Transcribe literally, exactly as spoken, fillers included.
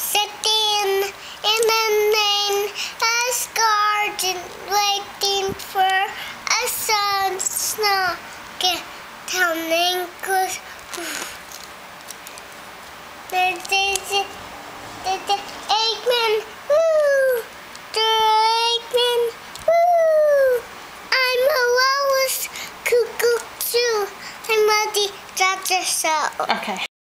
sitting in the main garden, waiting for a sun snow get down ankles. There's the, the, the Eggman, woo! The Eggman, woo! I'm a Lois Cuckoo too. I'm a the Dodger show. Okay.